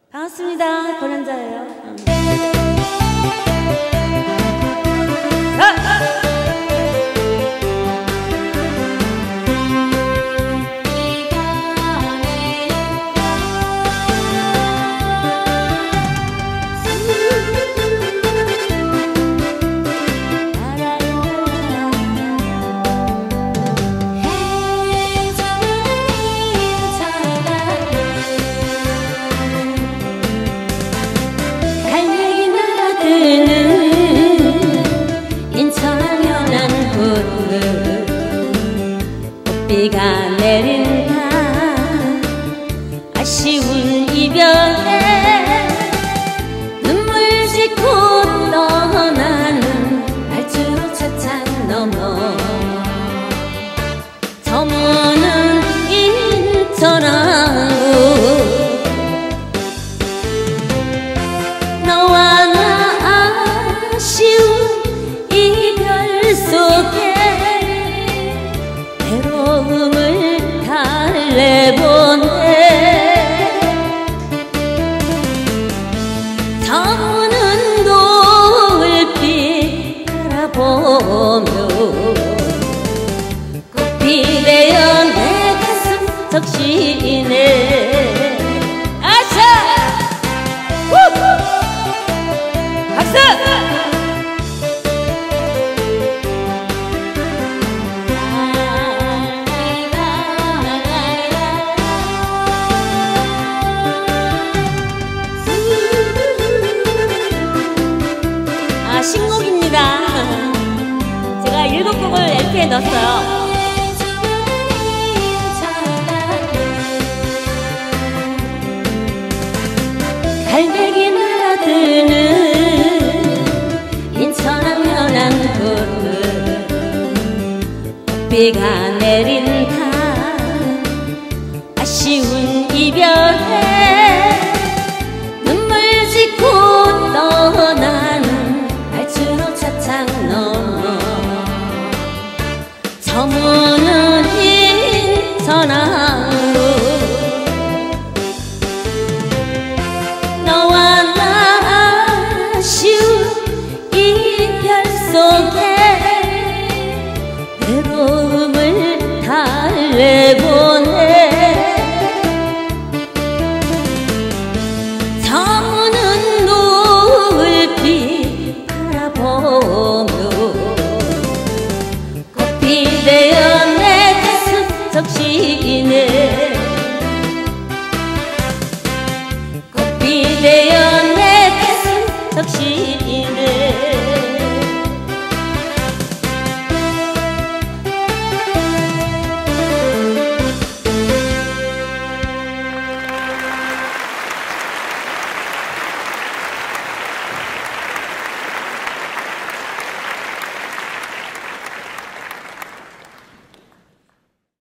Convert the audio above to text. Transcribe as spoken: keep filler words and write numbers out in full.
반갑습니다. 권현자예요. 비가 내린다 아쉬운 이별에 눈물 짓고 떠나는 발주로 차창 넘어 저무는 인천항구 너와 나 아쉬운 이별 속에 외로움을 달래보내 저무는 노을빛 바라보며 꽃이 되어 내 가슴 적시네 아차! 우후! 박수! 신곡입니다. 제가 일곱 곡을 엘피에 넣었어요. 갈매기 날아드는 인천항 연안군 비가 내린다 아쉬운 이별에 눈물 짓고 떠나는 차창 넘어 저무는 인천항구 너와 나 아쉬운 이별 속에 외로움을 달래보내 저무는 노을빛 바라보며 꽃이 되어 내 가슴 적시네 꽃이 되어 내 가슴 적시네